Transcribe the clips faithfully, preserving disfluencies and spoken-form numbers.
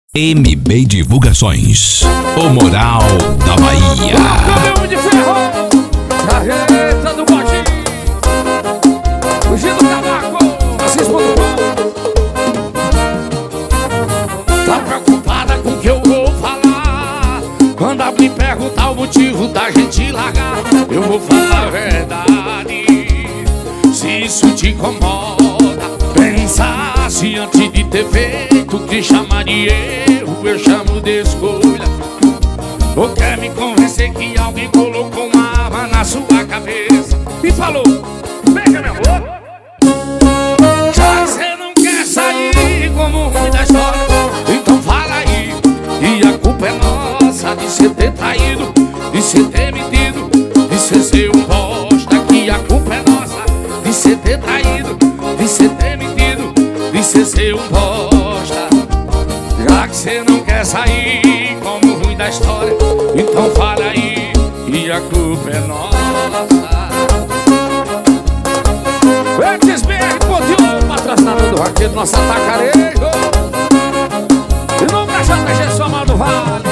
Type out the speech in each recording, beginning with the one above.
M B Divulgações, o Moral da Bahia. Caminhão de ferro, carreta do bote, fugindo do tabaco, Francisco do Pão. Tá preocupada com o que eu vou falar? Quando me perguntar o motivo da gente largar, eu vou falar a verdade. Se isso te incomoda, pensasse antes de ter feito o que chama de erro, eu chamo de escolha. Ou quer me convencer que alguém colocou uma arma na sua cabeça e falou: beija meu amor. Já que você não quer sair como ruim da história, então fala aí. E a culpa é nossa de você ter traído, de você ter mentido, de você ser um bosta. Que a culpa é nossa de você ter traído, de você ter mentido, de você ser um bosta. Já que você não quer sair como ruim da história, então fala aí, e a culpa é nossa. Antes bem, Podio, patrocinador do Raquete, nosso atacarejo. E não pra J G Soma do Vale.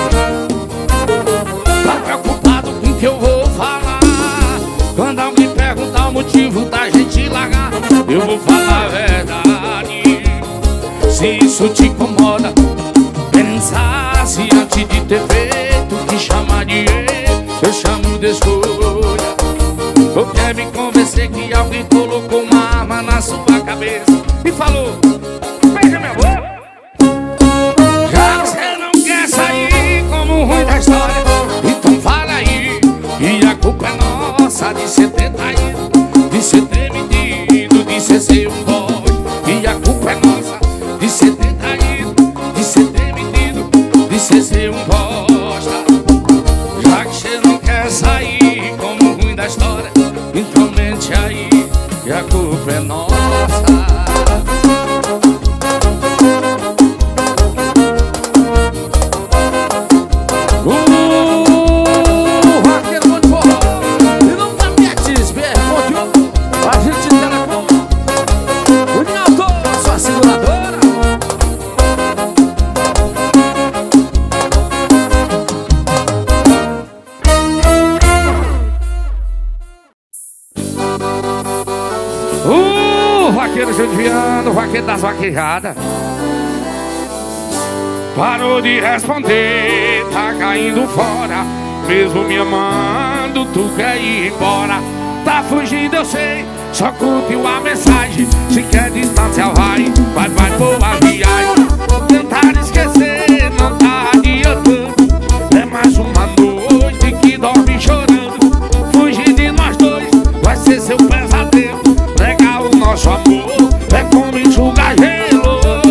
Tá preocupado com o que eu vou falar? Quando alguém perguntar o motivo da gente largar, eu vou falar a verdade. Se isso te incomoda, pensasse antes de ter feito o que chama de erro, eu chamo de escolha. Ou quer me convencer que alguém colocou uma arma na sua cabeça e falou: beija meu amor. Já que você não quer sair como ruim da história, então fala aí. E a culpa é nossa de você ter traído, de você ter mentido, de você ser um boy. E a culpa é nossa de você ter traído, de você ter mentido, de você ser um bosta. Já que você não quer sair como ruim da história, então mente aí, e a culpa é nossa. Uh, vaqueiro muito forró. E não tá Betis, B R, a gente terá com o Naldo, sua seguradora. Uh, vaqueiro judiano, vaqueiro das vaquejadas. Parou de responder, tá caindo fora. Mesmo me amando, tu quer ir embora. Tá fugindo, eu sei, só curtiu a mensagem. Se quer distância, vai, vai, vai, boa viagem. Tentar esquecer, não tá adiantando. É mais uma noite que dorme chorando. Fugir de nós dois vai ser seu pesadelo. Negar o nosso amor é como enxugar gelo.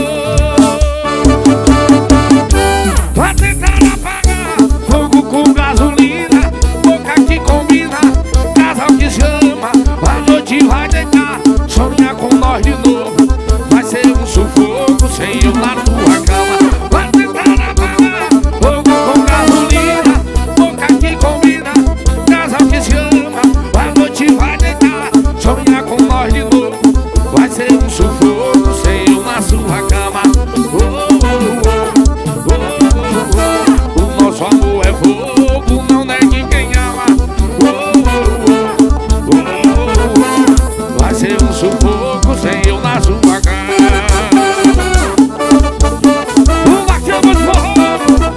Vai tentar apagar fogo com gasolina, boca que combina, casal que se ama. A noite vai deitar, sonhar com nós de novo. Vai ser um sufoco sem eu na tua cama. Vai tentar apagar fogo com gasolina, boca que combina, casal que se ama. A noite vai deitar, sonhar com nós de novo. Vai ser um sufoco sem eu na sua cama. Oh, oh, oh, oh, oh, oh. O nosso amor é fogo, não negue quem ama. Oh, oh, oh, oh, oh. Vai ser um sufoco sem eu na sua cama. O vaqueiro de forró.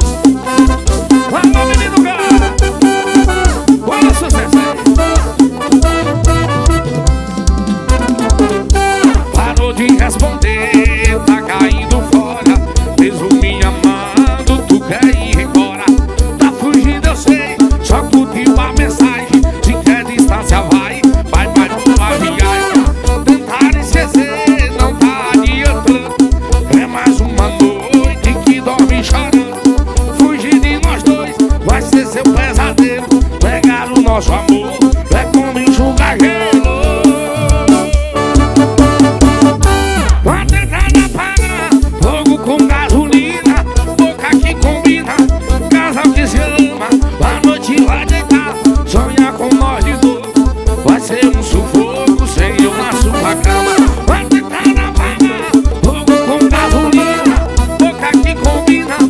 Alô, menino cara, olha o sucesso aí. Parou de responder, tá caindo fora. Mesmo me amando, tu quer ir embora. Tá fugindo, eu sei, só curtiu a mensagem. Se quer distância, vai, vai, vai, boa viagem. Tentar esquecer, não tá adiantando. É mais uma noite que dorme chorando. Fugir de nós dois vai ser seu pesadelo. Pegar o nosso amor é como enxugar gelo. Vai tentar apagar fogo com gasolina, boca que combina, casal que se ama. A noite vai deitar, sonhar com nós de novo. Vai ser um sufoco sem eu na sua cama. Vai tentar apagar fogo com gasolina, boca que combina,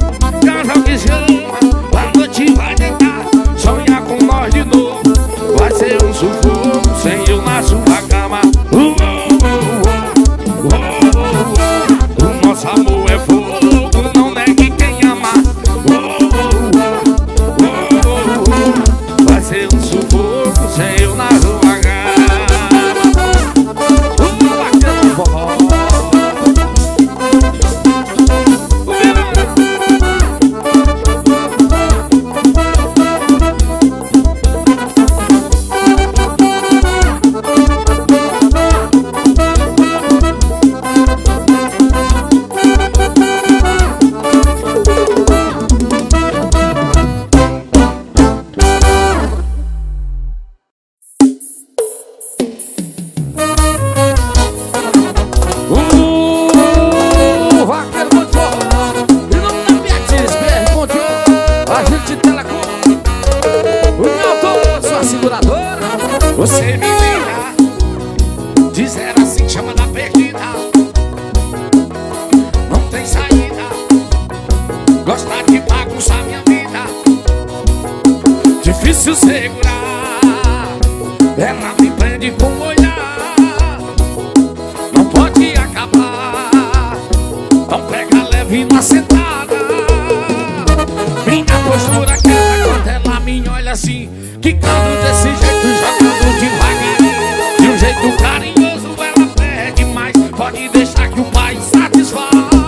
difícil segurar. Ela me prende com o olhar, não pode acabar. Então pega leve na sentada. Minha postura quebra quando ela me olha assim, quicando desse jeito, jogando devagarinho. De um jeito carinhoso ela pede mais, pode deixar que o pai satisfaz.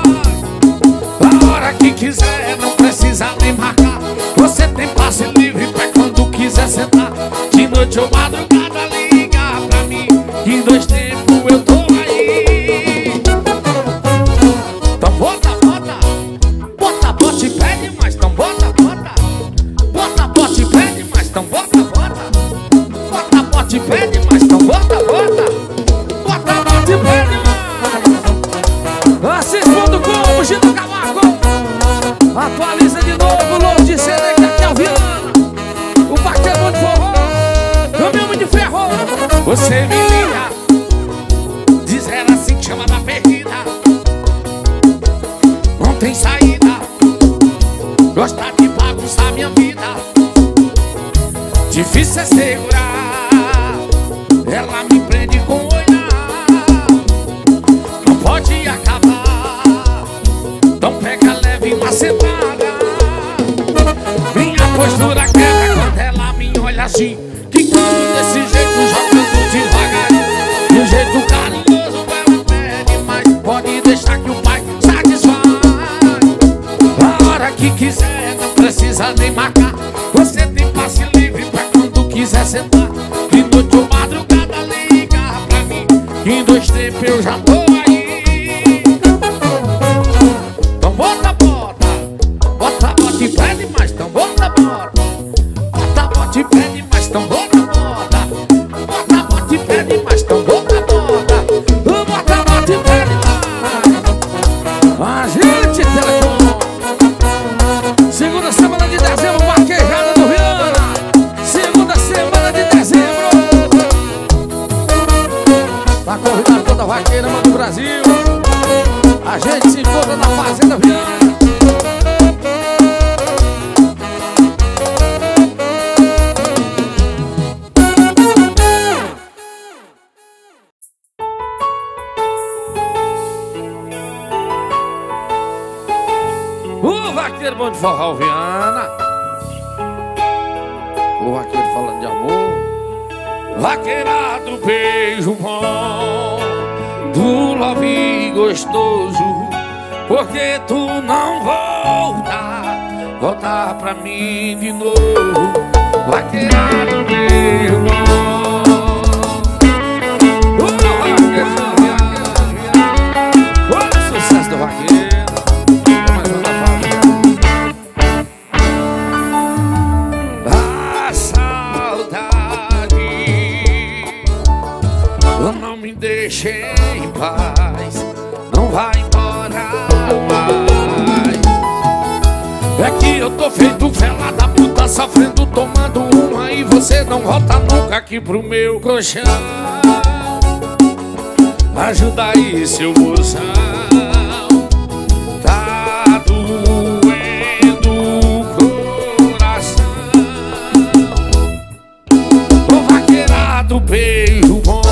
A hora que quiser, não precisa nem marcar. Você tem passe livre pra quando quiser sentar. De noite ou madrugada liga pra mim, que em dois tempos eu tô aí. Então bota, bota, bota, bota e pede mais. Então bota, bota, bota, bota e pede mais. Então bota, bota, bota, bota e pede mais. Então bota, bota, bota, bota e pede mais. Assis ponto com, Bugi do Cavaco. Atualiza de novo, louco de C D que aqui é o Viana. O vaqueiro de forró, caminhão de ferro. Você me liga, dizer assim que chama da perdida. Não tem saída, gosta de bagunçar minha vida. Difícil é segurar, ela me prende com o olhar. Não pode acabar, então pega leve uma sentada. Minha postura quebra quando ela me olha assim, quicando desse jeito, jogando devagarinho. De um jeito carinhoso ela pede mais, pode deixar que o pai satisfaz. A hora que quiser, não precisa nem marcar. Você tem passe livre pra quando quiser sentar. De noite ou madrugada liga pra mim, que em dois tempos eu já tô aí. Então bota, bota, bota, bota e pede mais. Então bota, bota, bota, bota e pede mais. Então bota, bota, bota, bota e pede mais. Então bota, bota, bota, bota e pede mais. A gente Telecom, segunda semana de dezembro, vaquejada do Viana. Segunda semana de dezembro, tá convidado toda a vaqueira do Brasil. A gente se encontra na Fazenda Viana. O vaqueiro bom de forró Viana. O vaqueiro falando de amor. Vaqueirado, beijo bom, do love gostoso. Porque tu não volta, volta pra mim de novo. Vaqueirado, beijo bom. O vaqueiro, olha o sucesso do vaqueiro. Deixa em paz, não vai embora mais. É que eu tô feito fela da puta, sofrendo, tomando uma, e você não volta nunca aqui pro meu colchão. Ajuda aí, seu mozão, tá doendo o coração. Ô vaqueirado, beijo bom,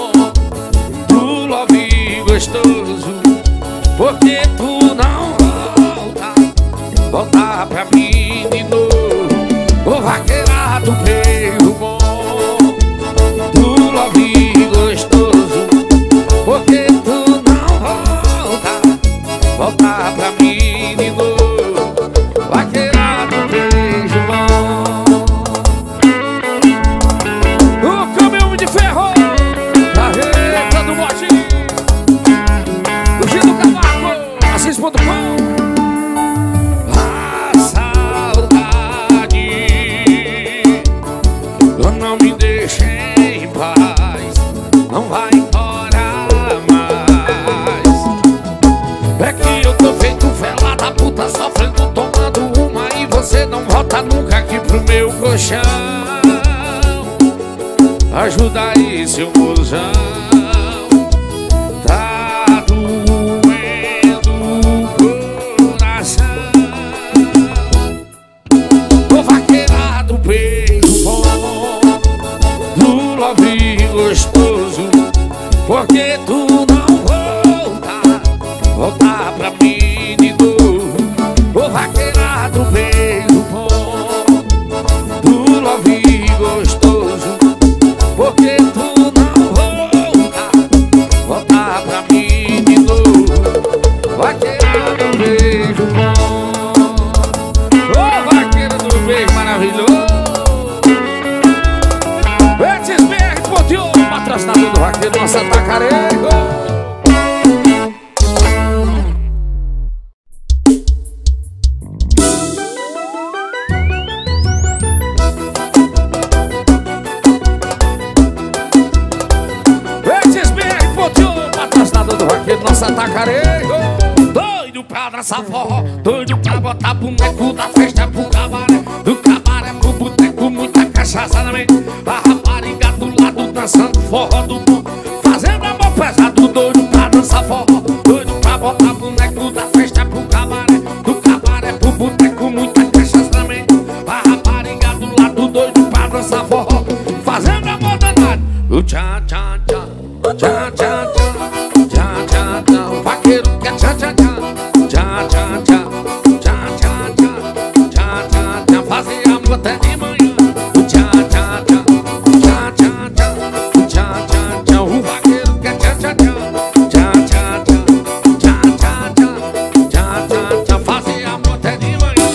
gostoso, porque tu não volta, volta pra mim de novo. O vaqueirado, beijo bom, do love gostoso, porque tu não volta, volta pra mim de novo. Vaqueirado, beijo bom. O caminhão de ferro, carreta do botinho, Bugi do Cavaco, Assis ponto com. A saudade não me deixa em paz, não vai embora mais. É que eu tô feito fela da puta, sofrendo, tomando uma, e você não volta nunca aqui pro meu colchão. Ajuda aí, seu mozão, tá doendo o coração. Ô vaqueirado, beijo gostoso. Porque tu não volta, voltar pra mim de novo. Ô vaqueira do beijo bom, do love gostoso. Porque tu não volta, voltar pra mim de novo. Vaqueira do beijo bom, ô vaqueira do beijo maravilhoso. Esses B R Potiô, patrocinador do vaqueiro, nossa Tacarejo. Esses B R Potiô, patrocinador do vaqueiro, nossa Tacarejo. Doido pra dançar forró, doido pra botar boneco da festa pro cabaré, do cabaré pro boteco, muita cachaça na mente. A rapariga do lado dançando forró do mundo, fazendo amor pesado. Doido pra dançar forró, doido pra botar boneco da festa pro cabaré, do cabaré pro boteco, muita cachaça na mente. A rapariga do lado doido pra dançar forró, fazendo amor danado. O tchan tchan tchan, tchan tchan tchan, tchan tchan tchan. O vaqueiro quer tchan tchan tchan, tchan tchan tchan, tchan tchan tchan, tchan tchan tchan. Fazer amor até de manhã. O tchan tchan tchan, tchan tchan tchan, tchan tchan tchan. O vaqueiro quer tchan tchan tchan, tchan tchan tchan, tchan tchan tchan, tchan tchan tchan. Fazer amor até de manhã.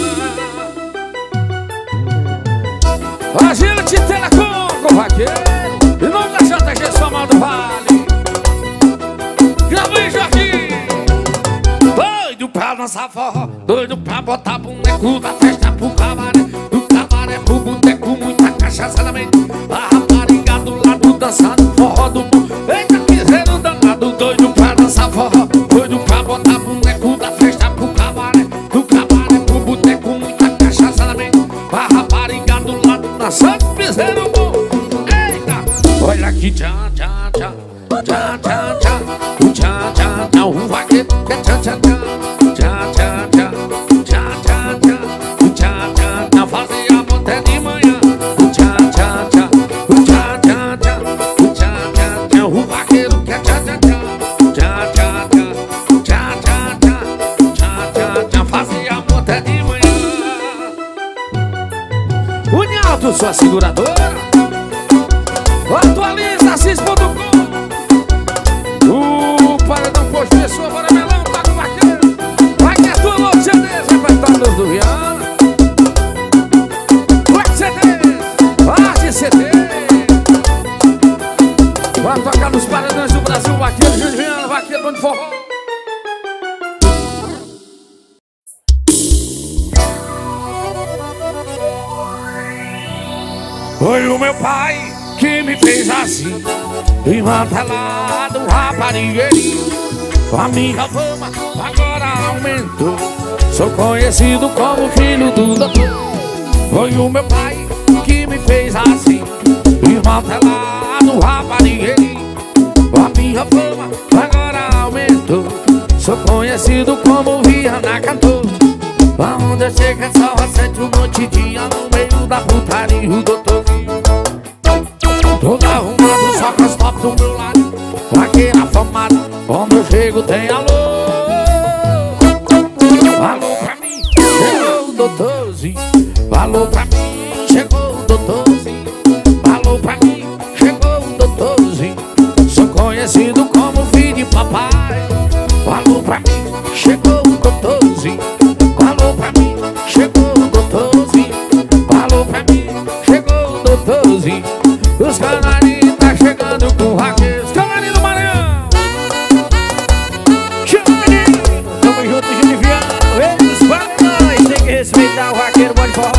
Agility Telecom com o vaqueiro, em nome da J G Somal do Vale. Gravei Joaquim. Doido pra dançar forró, doido pra botar boneco da festa pro cabaré, do cabaré pro boteco, muita cachaça na mente. A rapariga do lado dançando forró do mundo. Eita, piseiro danado, doido pra dançar forró, doido pra botar boneco da festa pro cabaré, do cabaré pro boteco, muita cachaça na mente. A rapariga do lado dançando piseiro bom. Eita, olha aqui, tchan tchan tchan, tchan tchan tchan, o tchan tchan tchan. O vaqueiro quer tchan tchan tchan, tchan tchan tchan, tchan tchan tchan, o tchan tchan tchan. Fazer amor até de manhã. O tchan tchan tchan, o tchan tchan tchan, o tchan tchan tchan. O vaqueiro quer tchan tchan tchan, tchan tchan tchan, tchan tchan tchan, tchan tchan tchan. Fazer amor até de manhã. Unialto, sua seguradora. Atualiza assis ponto com. O paredão posto pessoa, bora melão, tá com vaqueiro. Vai que é tua louca C Ds, repertório do Viana. Black C Ds, Arte C D. Vai tocar nos paredões do Brasil, vaqueiro, Júlio Viana, vaqueiro, bando de forró. Foi o meu pai que me fez assim, desmantelado, raparigueirinho. A minha fama agora aumentou, sou conhecido como filho do doutor. Foi o meu pai que me fez assim, desmantelado, raparigueirinho. A minha fama agora aumentou, sou conhecido como Viana cantor. Aonde eu chego é só acende um monte de ano no meio da putaria, o doutorzinho. Todo arrumado, só com as top do meu lado, vaqueira afamada, onde eu chego tem alô. Alô pra mim, chegou o doutorzinho. Alô pra mim, chegou o doutorzinho. Alô pra mim, chegou o doutorzinho. Sou conhecido como filho de papai. Alô pra mim, chegou o doutorzinho. Alô pra mim, chegou o doutorzinho. Alô pra mim, chegou o doutorzinho. Os canarinhos tá chegando com vaqueiro. Os canarinhos do Maranhão. Chamarinho, tamo junto, Júlio Viana. Eles paredões, tem que respeitar o vaqueiro, bom de forró.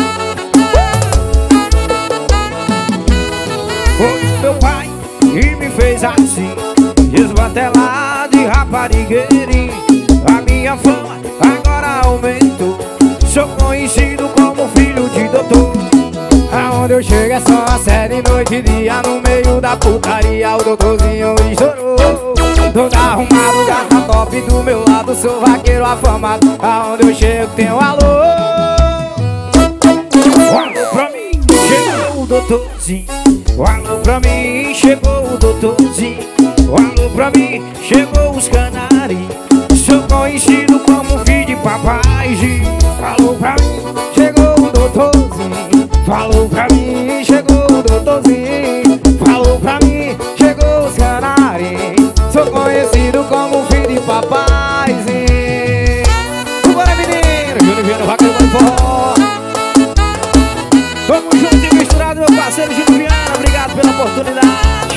Foi meu pai que me fez assim, desmantelado e raparigueirinho. A minha fama agora aumentou, sou conhecido como filho de doutor. Aonde eu chego é só a série, noite e dia, no meio da putaria, o doutorzinho estourou. Todo arrumado, gata top do meu lado, sou vaqueiro afamado. Aonde eu chego tem um alô. Alô pra mim, chegou o doutorzinho. Alô pra mim, chegou o doutorzinho. Alô pra mim, chegou os canarinhos. Sou conhecido como filho de papaizinho. Falou pra mim, chegou o doutorzinho. Falou pra mim, chegou o doutorzinho. Falou pra mim, chegou os canarinhos. Sou conhecido como filho de papaizinho. Bora, menino, Júnior Viana, vai querer forró. Vamos junto e misturado, meu parceiro Júnior Viana. Obrigado pela oportunidade.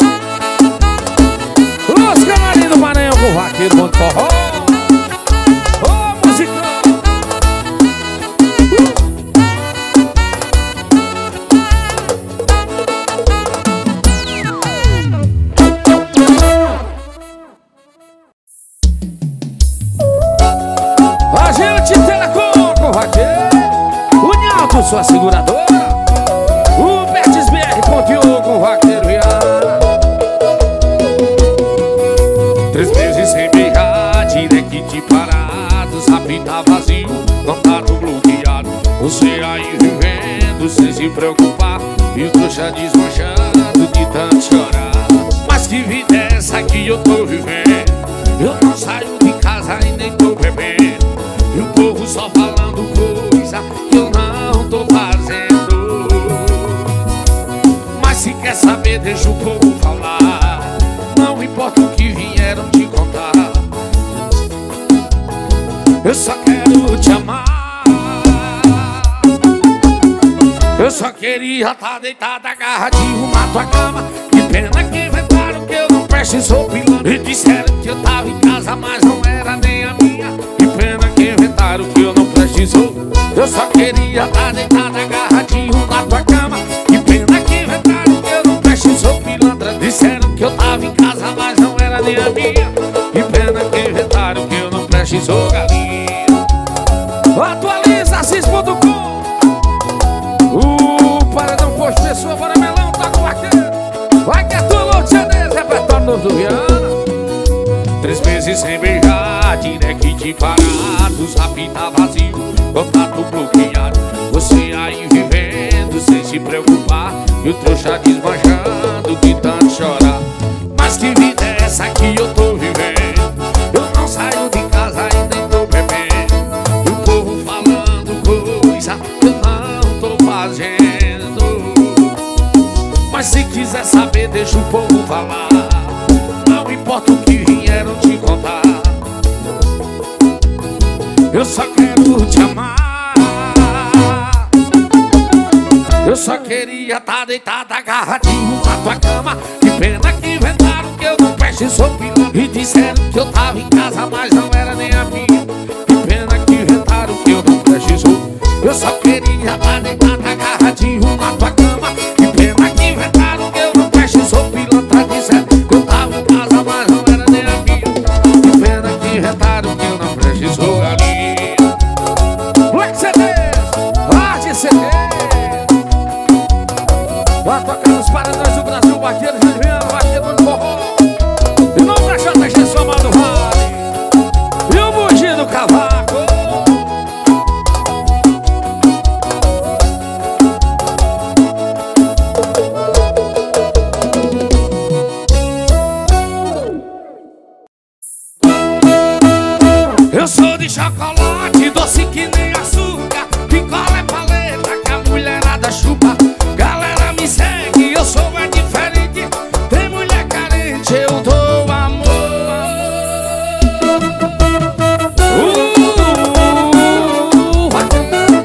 Os canarinhos do Maranhão com o vaqueiro muito forró. Ô, musicão. Agente Telecom com o vaqueiro. União com sua seguradora. O Bertes B R Pontiô com o vaqueiro Viana. Três meses sem beijar, direct parado, zap tá vazio, contato bloqueado. Você aí vivendo sem se preocupar, e o trouxa desmanchando de tanto chorar. Mas que vida é essa que eu tô vivendo? Eu não saio de casa e nem tô bebendo, e o povo só falando coisa que eu não tô fazendo. Mas se quer saber, deixa o povo falar. Não importa o que vieram te contar, eu só quero te amar. Eu só queria tá deitada, agarradinho na tua cama. Que pena que inventaram que eu não presto e sou pilantra. E disseram que eu tava em casa, mas não era nem a minha. Que pena que inventaram que eu não presto e sou. Eu só queria tá deitada, agarradinho na tua cama. Que pena que inventaram que eu não presto e sou pilantra. Disseram que eu tava em casa, mas não era nem a minha. Que pena que inventaram que eu não presto e sou galinha. Atualiza assis ponto com. O paredão posto pessoa, bora melão, toca o vaqueiro. Vai que é tu, Lucianese, repertório novo do Viana. Três meses sem beijar, direct parado, zap tá vazio, contato bloqueado. Você aí vivendo sem se preocupar, e o trouxa desmanchando de tanto chorar. Mas que vida é essa que eu tô vivendo? Eu não saio de casa e nem tô bebendo, e o povo falando coisa que eu não tô fazendo. Mas se quiser saber, deixa o povo falar. Não importa o que vieram te contar, eu só quero te amar. Eu só queria tá deitada, agarradinho na tua cama. Que pena que inventaram que eu não presto e sou pilantra. E disseram que eu tava em casa, mas não era nem a minha. Que pena que inventaram que eu não presto e sou. Eu só queria tá deitada, agarradinho na tua cama. Que pena que inventaram que eu não presto e sou pilantra. Disseram que eu tava em casa, mas não era nem a minha. Que pena que inventaram que eu não presto e sou galinha. Black C D, Arte C D. Vai tocar nos paredões do Brasil, vaqueiro Juliano, vaqueiro muito forró. E não pra J G Soma do Vale. E o Bugi do Cavaco. Eu sou de chocolate, doce que nem açúcar. Picolé paleta que a mulherada chupa. Galera me segue, eu sou é diferente. Tem mulher carente, eu dou amor. Uh, vai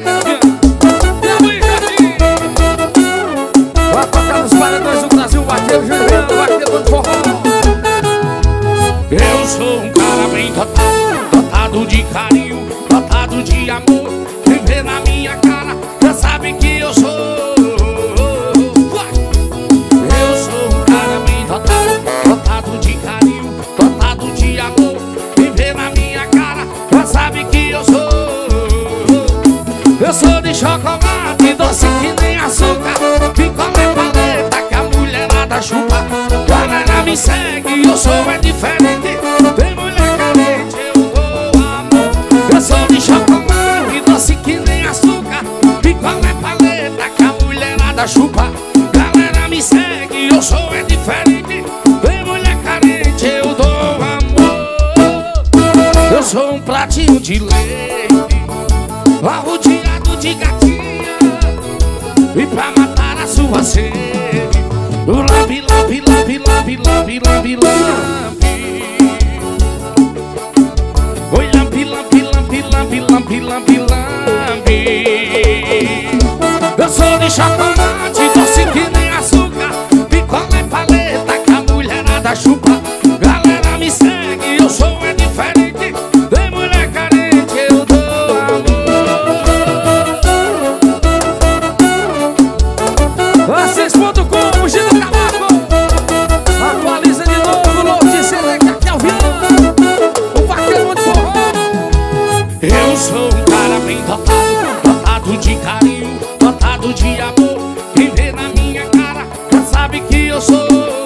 tocar nos paredões do Brasil, vaqueiro Juliano, vaqueiro muito forró. Eu sou um cara bem dotado, dotado de carinho, dotado de amor. Viver na minha cara, já sabe que eu sou. Eu sou um cara bem dotado, dotado de carinho, dotado de amor. Viver na minha cara, já sabe que eu sou. Eu sou de chocolate, doce que nem açúcar. Picolé paleta que a mulherada chupa. Galera me segue, eu sou é diferente. Tem mulher carente, eu dou amor. Eu sou de chocolate, doce que nem açúcar. Picolé paleta que a mulherada chupa. Galera me de leite, arrodeado de gatinha, e pra matar a sua sede, o lambi, lambi, lambi, lambi, lambi, lambi, lambi. Oi, lambi, lambi, lambi, lambi, lambi, lambi, lambi. Eu sou de chocolate, doce que nem açúcar, picolé, paleta, que a mulherada chupa. Galera me segue, eu sou é diferente, tem mulher carente, eu dou amor. Vocês ponto com o Gino Cavaco. Atualiza de novo, Lourdes Seleca, que é o violão, o vaqueiro de forró. Eu sou um cara bem dotado, dotado de carinho, dotado de amor. Quem vê na minha cara já sabe que eu sou.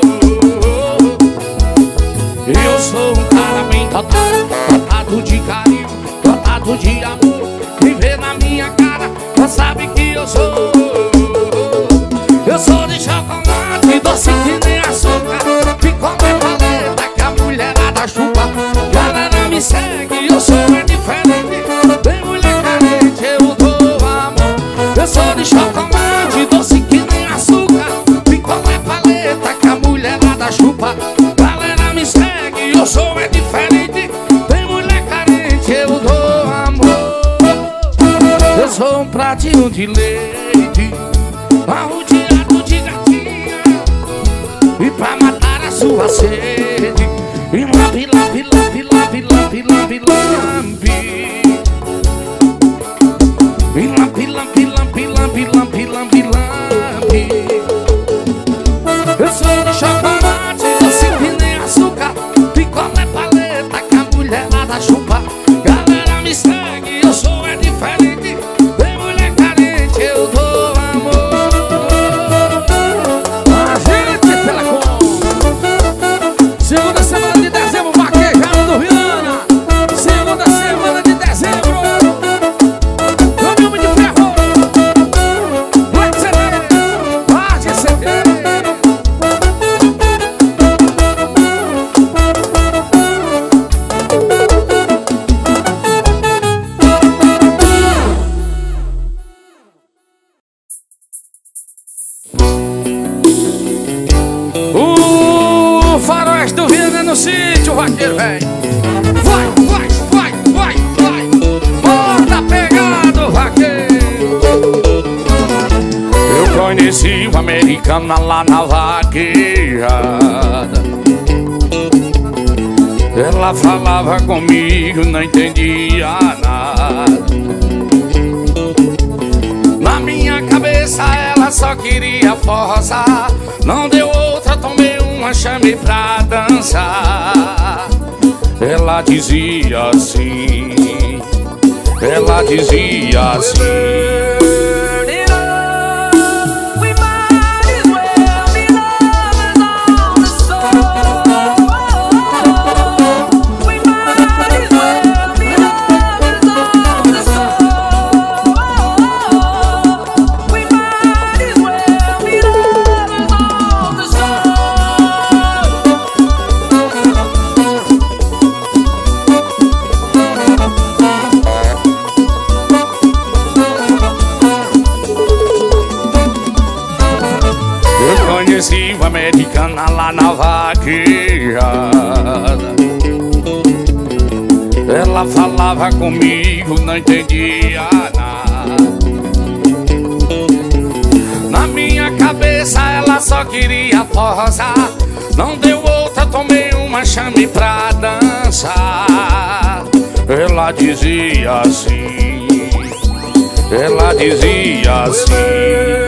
Eu sou um cara bem dotado, dotado de carinho, dotado de amor. Quem vê na minha cara já sabe que eu sou. Eu sou de chocolate, doce que nem açúcar, picolé, paleta, que a mulherada chupa. Galera me segue, eu sou é diferente, tem mulher carente, eu dou amor. Eu sou de chocolate, doce que nem açúcar, picolé, paleta, que a mulherada chupa. Galera me segue, eu sou é diferente, tem mulher carente, eu dou amor. Eu sou um pratinho de leite, arrodeado de gatinha, e pra matar a sua sede, e lambi, lambi, lambi, lambi, lambi, lambi, lambi. E lambi, lambi, lambi, lambi, lambi, lambi, lambi. Eu sou de chocolate, doce que nem açúcar, picolé, paleta, que a mulherada chupa. Galera me segue, eu sou é diferente, tem mulher carente, eu dou amor. A gente Telecom, segunda semana de dezembro, vaquejado do Viana. Segunda semana de dezembro, caminho de ferro, Black C D, Arte C D. O faróis do Viana no sítio, vaqueiro, velho. Vai, vai, vai, vai, vai. Bota pegado, vaqueiro. Eu conheci uma americana lá na vaquejada. Ela falava comigo, não entendia nada. Na minha cabeça ela só queria forçar. Não deu outra, tomei uma, chamei pra dançar. Ela dizia assim, ela dizia assim. Conheci uma americana lá na vaquejada. Ela falava comigo, não entendia nada. Na minha cabeça ela só queria forçar. Não deu outra, tomei uma, chamei pra dançar. Ela dizia assim, ela dizia assim.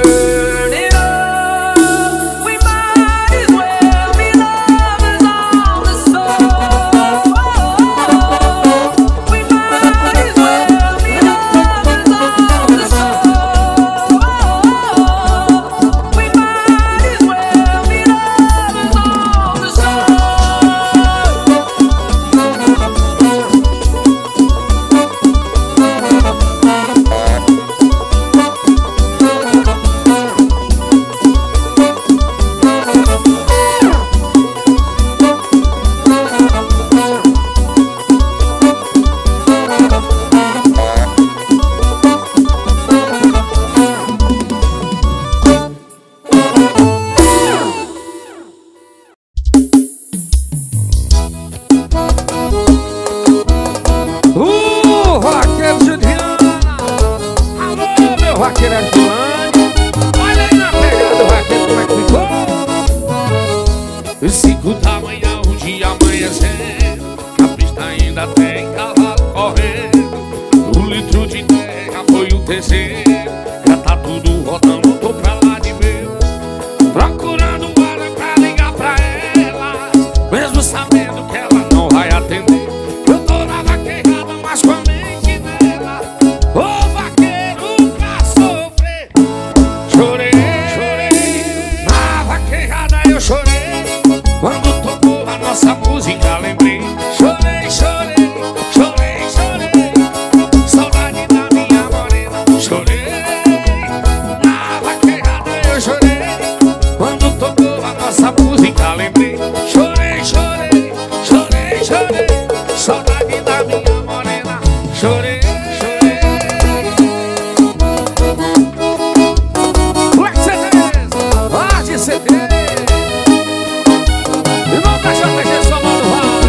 foi o terceiro. Já tá tudo rodando, tô pra lá de ver, procurando hora pra ligar pra ela, mesmo sabendo que ela não vai atender. Eu tô na vaquejada, mas com a mente dela. Ô vaqueiro pra sofrer. Chorei, chorei, na vaquejada eu chorei. Quando tocou a nossa música lembrei. Chorei, chorei, chorei, chorei, saudade da minha morena. Chorei, na vaquejada eu chorei. Quando tocou a nossa música lembrei. Chorei, chorei, chorei, chorei, saudade da minha morena. Chorei, chorei. Black C Ds, Arte C D. E não tá J G só mano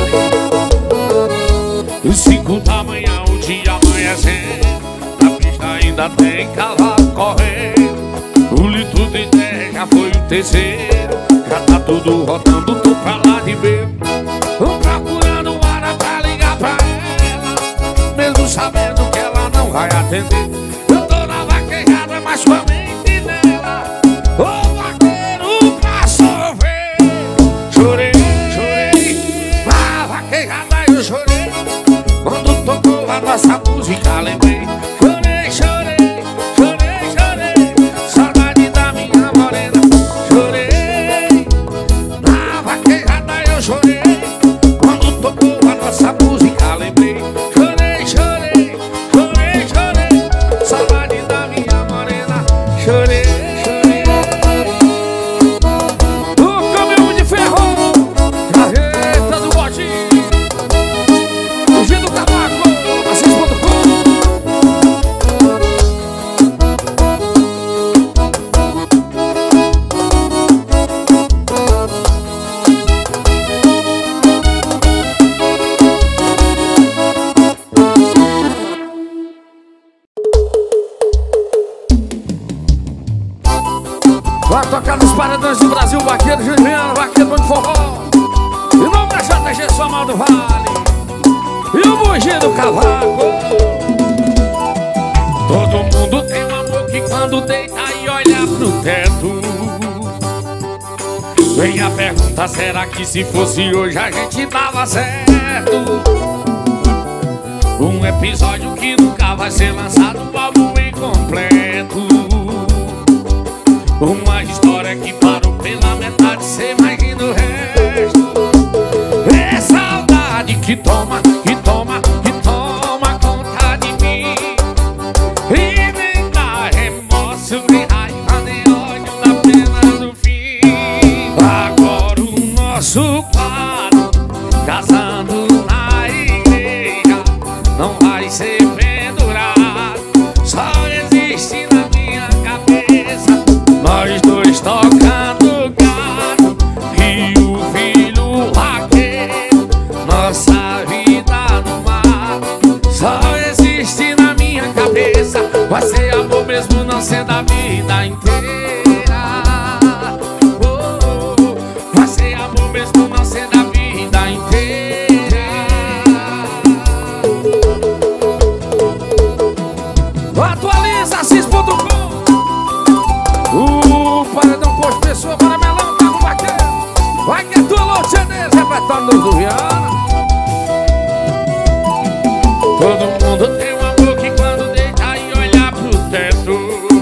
vale. Cinco da manhã, o dia amanhecendo. Na pista ainda tem cavalo correndo. O litro de terra já foi o terceiro. Já tá tudo rodando, tô pra lá de ver, tô procurando hora pra ligar pra ela, mesmo sabendo que ela não vai atender. Eu tô na vaquejada, mas com a mente dela. Ô vaqueiro pra sofrer. Chorei, chorei, na vaquejada eu chorei. Quando tocou a nossa música lembrei. Chorei, chorei, chorei, chorei, saudade da minha morena. Chorei, na vaquejada eu chorei. Quando tocou a nossa música lembrei. Chorei, chorei, chorei, chorei, saudade da minha morena. Chorei, chorei. O caminhão de ferro, carreta do botinho, o Gino Cavaco, Assis ponto com. Vai tocar nos paredões do Brasil, vaqueiro Juliano, vaqueiro bom de forró. E o nome da J G só mal do vale. E o bugio do cavaco. Todo mundo tem um amor que quando deita e olha pro teto, vem a pergunta, será que se fosse hoje a gente tava certo? Um episódio que nunca vai ser lançado, um álbum incompleto. Uma história que parou pela metade, cê imagina o resto. É saudade que toma, que toma, que toma conta de mim. E nem dá remorso, nem raiva, nem ódio da pena do fim. Agora o nosso quadro, casando na igreja, não vai ser pendurado, só existe na minha cabeça. Nós dois tocando gado e o filho vaqueiro, nossa vida no mar, só existe na minha cabeça. Vai ser amor mesmo não sendo a vida inteira. Oh, oh, vai ser amor mesmo não sendo a vida inteira. Atualiza Assis ponto com. O paredão posto pessoa para melão, tá com vaqueiro. Vai que é tua louca, C Ds, repertório do Juliano. Todo mundo tem um amor que quando deita e olha pro teto,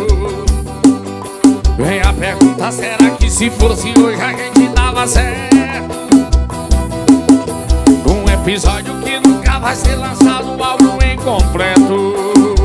vem a pergunta, será que se fosse hoje a gente tava certo? Um episódio que nunca vai ser lançado, um álbum incompleto.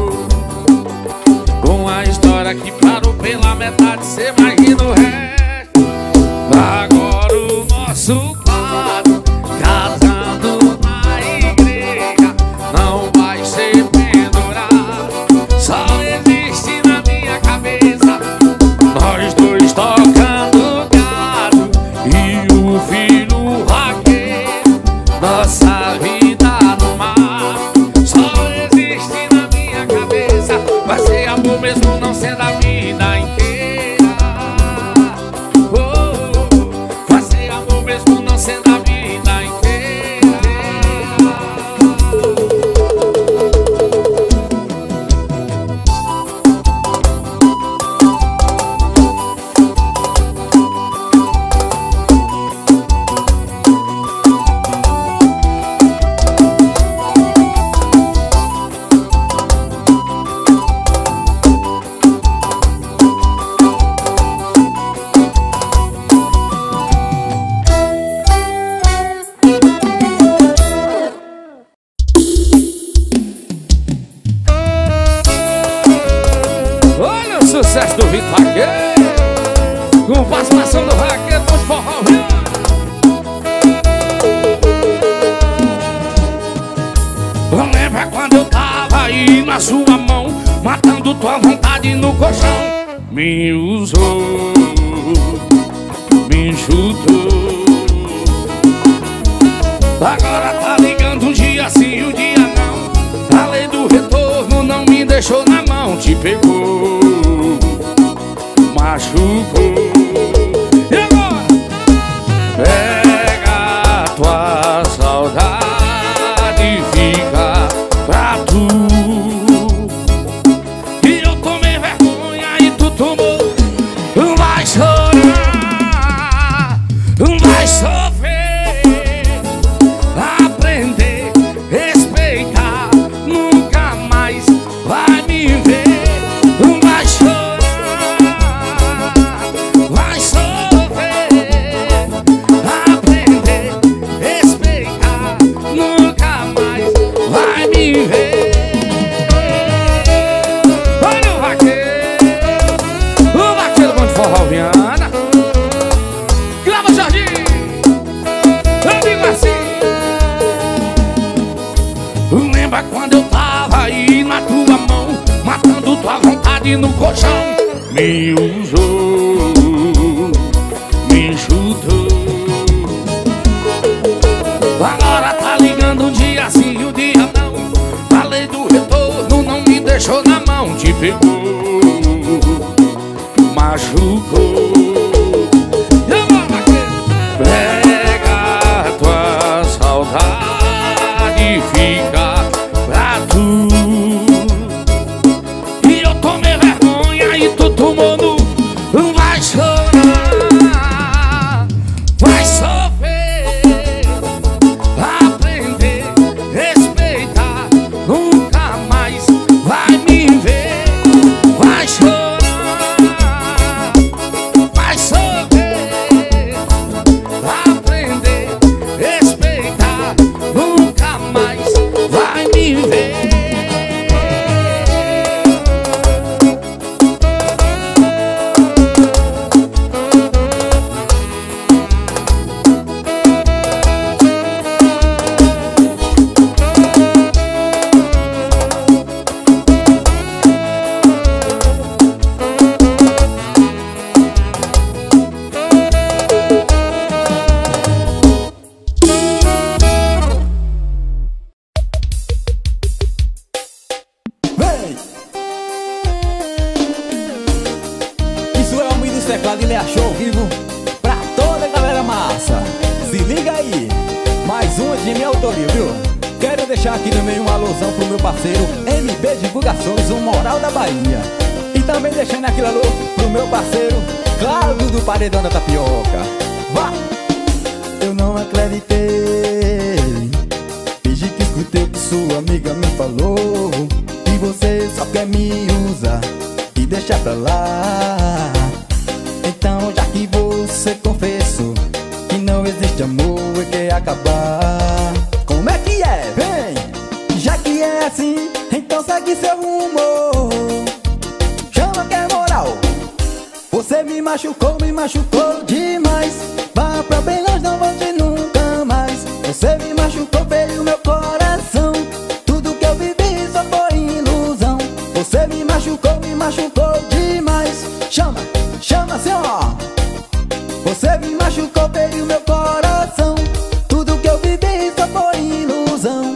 Uma história que parou pela metade, cê imagina o resto. Agora o nosso quadro, casando na igreja, não vai ser pendurado, só existe na minha cabeça. Nós dois tocando gado e o filho vaqueiro, nossa vida no mar, só existe na minha cabeça. Vai ser amor mesmo não sendo a vida inteira. Oh, oh, vai ser amor mesmo não sendo a vida inteira. sucesso do Vitor Vaqueiro, com participação do Vaqueiro do Forró. Lembra quando eu tava aí na sua mão, matando tua vontade no colchão? Me usou, me chutou. Agora tá ligando um dia sim, um dia não. A lei do retorno não me deixou na mão. Te pegou, machucou. E agora? Pega a tua saudade e fica pra tu. E eu tomei vergonha e tu tomou. Vai chorar, vai sofrer, aprender, respeitar, nunca mais vai me ver. Vai chorar, vai sofrer, aprender, respeitar, nunca mais vai me ver. Olha o Vaqueiro, o Vaqueiro bom de forró Viana. Grava Jardim, eu digo assim. Lembra quando eu tava aí na tua mão, matando tua vontade no colchão? Me usou, me chutou. Agora tá ligando um dia sim e um dia não. A lei do retorno não me deixou na mão. Te pegou, machucou. E agora, Vaqueiro? Pega a tua saudade e fica pra tu. E eu tomei vergonha e tu tomou no. Vai chorar, vai sofrer, aprender, respeitar, nunca mais vai me ver. Vai chorar, vai sofrer, aprender, respeitar, nunca mais vai me ver. Vem! Isso é o Homem dos Teclados e ele achou ao vivo pra toda a galera massa. Se liga aí, mais uma de minha autoria, viu? Quero deixar aqui também uma alusão pro meu parceiro M B Divulgações, o Moral da Bahia. E também deixando aquele alô pro meu parceiro Cláudio do Paredão da Tapioca. Vá! Eu não acreditei, fingi que escutei o que sua amiga me falou. E você só quer me usar e deixar pra lá. Então já que você confessou que não existe amor e quer acabar, como é que é? Vem! Já que é assim, então segue seu rumo. Chama que é moral. Você me machucou, me machucou demais. Vá pra bem longe, não volte nunca mais. Você me machucou, feriu meu coração. Tudo que eu vivi só foi ilusão. Você me machucou, me machucou demais. Chama, chama assim, ó. Você me machucou, feriu meu coração. Tudo que eu vivi só foi ilusão.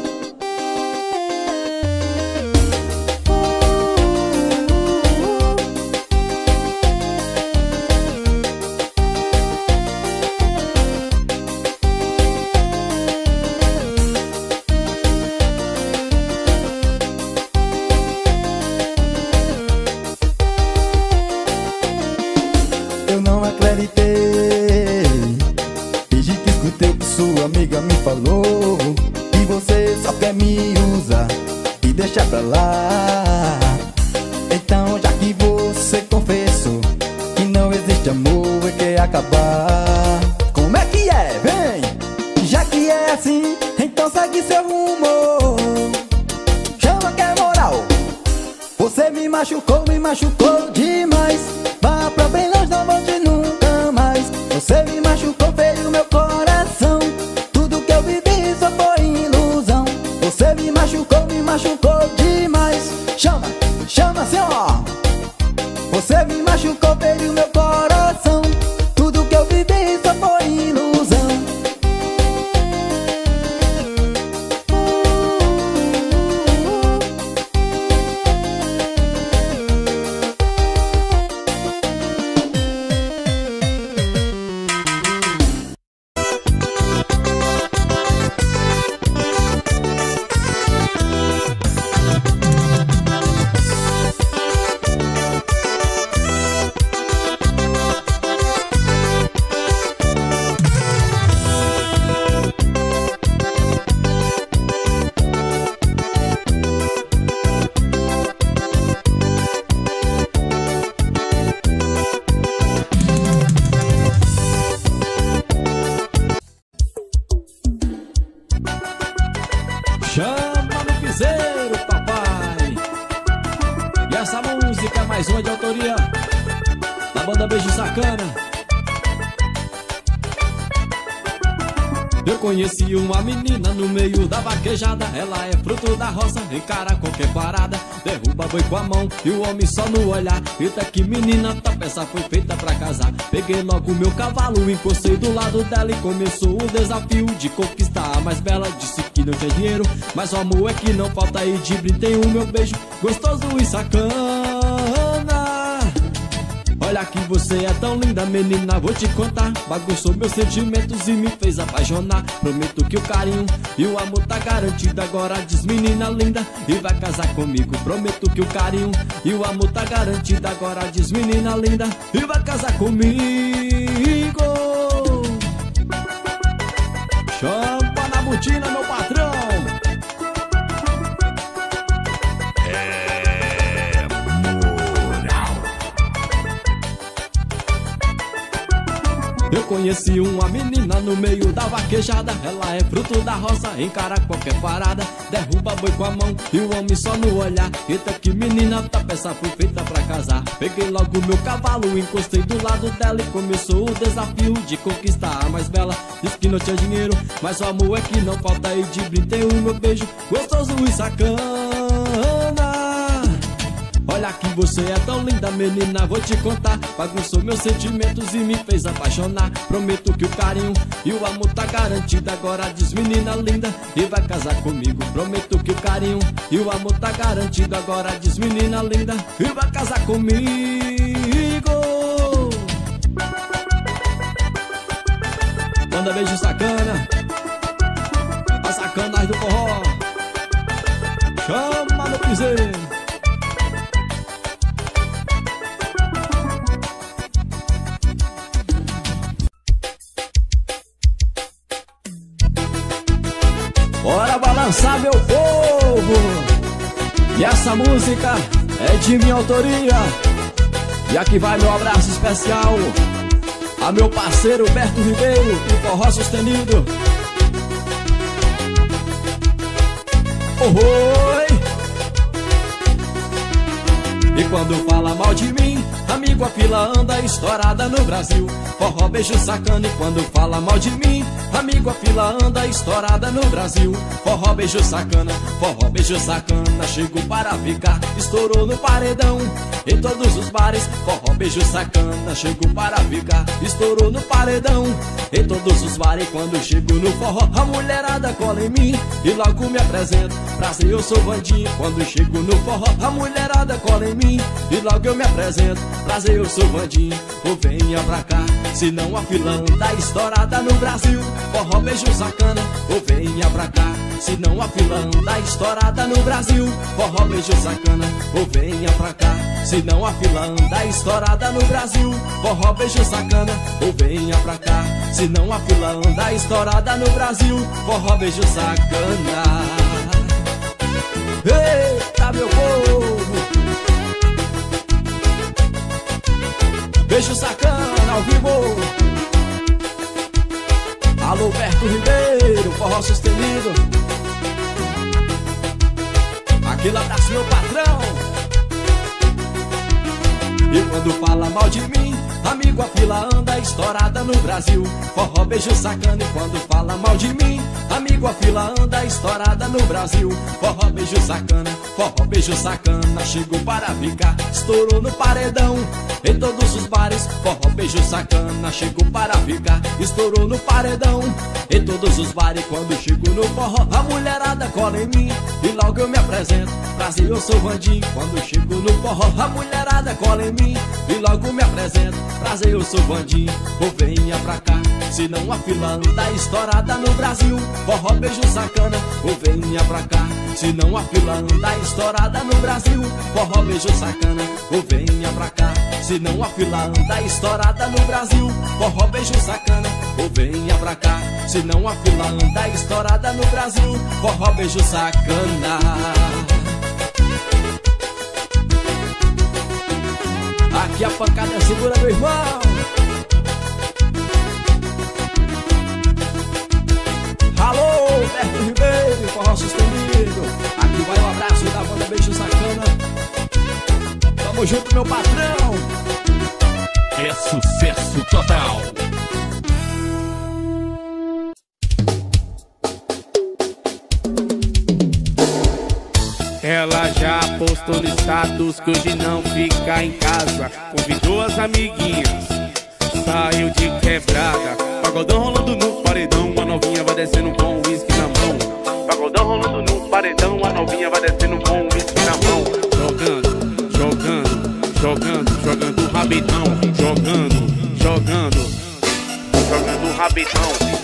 Eu não acreditei, fingi que escutei o que sua amiga me falou. E você só quer me usar e deixar pra lá. Então já que você confessou que não existe amor e quer acabar, como é que é? Vem! Já que é assim, então segue seu rumo. Chama que é moral. Você Você me machucou, me machucou demais. Vá pra bem longe, não volte nunca mais. Você me machucou, feriu meu coração. Tudo que eu vivi só foi ilusão. Você me machucou, me machucou demais. Chama, chama assim, ó. Você me machucou, feriu meu coração. Tudo que eu vivi só foi ilusão. Chama no piseiro, papai. E essa música é mais uma de autoria da banda Beijo Sacana. Eu conheci uma menina no meio da vaquejada. Ela é fruto da roça, encara qualquer parada. Derruba boi com a mão e o homem só no olhar. Eita que menina, tua peça foi feita pra casar. Peguei logo meu cavalo, encostei do lado dela e começou o desafio de conquistar a mais bela. Disse que não tinha dinheiro, mas o amor é que não falta. E de brinde o meu beijo gostoso e sacana. Olha que você é tão linda, menina, vou te contar. Bagunçou meus sentimentos e me fez apaixonar. Prometo que o carinho e o amor tá garantido. Agora diz, menina linda, e vai casar comigo. Prometo que o carinho e o amor tá garantido. Agora diz, menina linda, e vai casar comigo. Champa na botina, meu patrão. Eu conheci uma menina no meio da vaquejada. Ela é fruto da roça, encara qualquer parada. Derruba boi com a mão e o homem só no olhar. Eita que menina, tua peça foi feita pra casar. Peguei logo meu cavalo, encostei do lado dela e começou o desafio de conquistar a mais bela. Diz que não tinha dinheiro, mas o amor é que não falta. E de brinde o meu beijo gostoso e sacana. Olha que você é tão linda, menina, vou te contar. Bagunçou meus sentimentos e me fez apaixonar. Prometo que o carinho e o amor tá garantido. Agora diz, menina linda, e vai casar comigo. Prometo que o carinho e o amor tá garantido. Agora diz, menina linda, e vai casar comigo. Manda beijo sacana, as sacanas do forró. Chama no piseiro. Bora balançar, meu povo! E essa música é de minha autoria. E aqui vai meu abraço especial a meu parceiro Berto Ribeiro, do Forró Sustenido. Oi! E quando fala mal de mim, amigo, a fila anda estourada no Brasil. Forró Beijo Sacana. E quando fala mal de mim, amigo, a fila anda estourada no Brasil. Forró Beijo Sacana, forró Beijo Sacana, chegou para ficar, estourou no paredão em todos os bares. Forró Beijo Sacana, chegou para ficar, estourou no paredão em todos os bares. Quando chego no forró, a mulherada cola em mim e logo me apresento. Prazer, eu sou Vandinho. Quando chego no forró, a mulherada cola em mim e logo eu me apresento. Prazer, eu sou Vandinho. Ou venha pra cá, senão a fila anda estourada no Brasil. Forró Beijo Sacana, ou venha pra cá, senão a fila anda estourada no Brasil. Forró Beijo Sacana, ou venha pra cá, senão a fila anda estourada no Brasil. Forró Beijo Sacana, ou venha pra cá, senão a fila anda estourada no Brasil. Forró Beijo Sacana. Eita, meu povo! Beijo Sacana ao vivo. Alô, Berto Ribeiro, Forró Sustenido. Aquele abraço, meu patrão. E quando fala mal de mim, amigo, a fila anda estourada no Brasil. Forró, beijo, sacana. E quando fala mal de mim, amigo, a fila anda estourada no Brasil. Forró, beijo, sacana. Forró, beijo, sacana. Chegou para ficar, estourou no paredão em todos os bares. Forró, beijo, sacana. Chegou para ficar, estourou no paredão em todos os bares. Quando chego no forró, a mulherada cola em mim e logo eu me apresento. Prazer, eu sou Vandim. Quando chego no forró, a mulherada cola em mim e logo me apresento. Prazer, eu sou Vandim. Ou venha pra cá, senão a fila anda estourada no Brasil. Forró, beijo, sacana. Ou venha pra cá, senão a fila anda estourada no Brasil. Forró, beijo, sacana. Ou venha pra cá, senão a fila anda estourada no Brasil. Forró, beijo, sacana. Ou venha pra cá, senão a fila anda estourada no Brasil. Forró, beijo, sacana. Aqui a pancada segura, meu irmão. Alô, Berto Ribeiro, forró sustenido. Aqui vai um abraço da banda Beijo Sacana. Tamo junto, meu patrão. É sucesso total. Ela já postou no status que hoje não fica em casa. Convidou as amiguinhas, saiu de quebrada. Pagodão rolando no paredão, a novinha vai descendo com o uísque na mão. Pagodão rolando no paredão, a novinha vai descendo com o uísque na mão. Jogando, jogando, jogando, jogando o rabidão. Jogando, jogando, jogando o rabidão.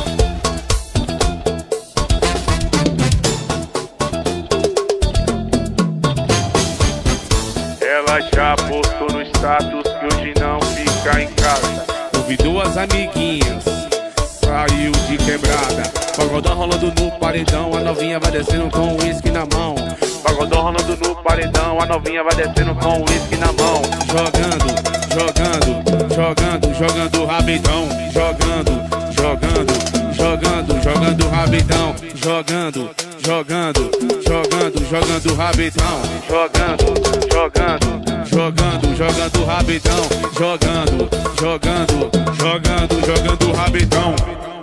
Ela já postou no status que hoje não fica em casa. Convidou as amiguinhas, saiu de quebrada. Pagodão rolando no paredão, a novinha vai descendo com o uísque na mão. Pagodão rolando no paredão, a novinha vai descendo com o uísque na mão. Jogando, jogando, jogando, jogando o rabidão. Jogando, jogando, jogando, jogando o rabidão. Jogando, jogando, jogando, jogando o rabidão. Jogando, jogando, jogando, jogando o rabidão. Jogando, jogando, jogando, jogando o rabidão.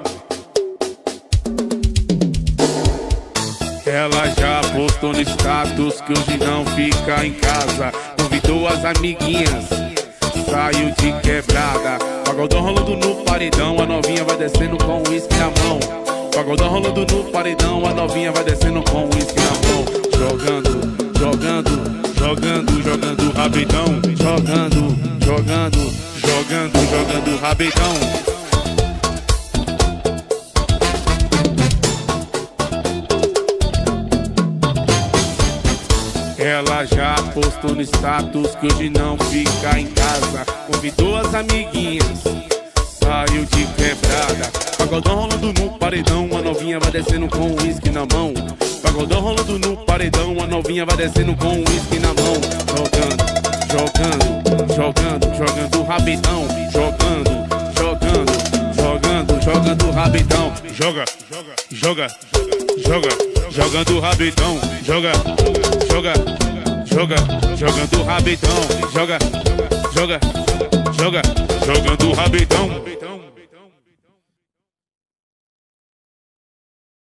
Ela já postou no status que hoje não fica em casa. Convidou as amiguinhas, saiu de quebrada. Pagodão rolando no paredão, a novinha vai descendo com o uísque na mão. Pagodão rolando no paredão, a novinha vai descendo com o uísque na mão. Jogando, jogando, jogando, jogando o rabidão. Jogando, jogando, jogando, jogando o rabidão. Ela já postou no status que hoje não fica em casa. Convidou as amiguinhas, saiu de quebrada. Pagodão rolando no paredão, a novinha vai descendo com o uísque na mão. Pagodão rolando no paredão, a novinha vai descendo com o uísque na mão. Jogando, jogando, jogando, jogando o rabidão. Jogando, jogando, jogando, jogando o rabidão. Joga, joga, joga, jogando o rabidão. Joga, joga, joga, jogando o rabidão. Joga, joga, joga, jogando o rabidão.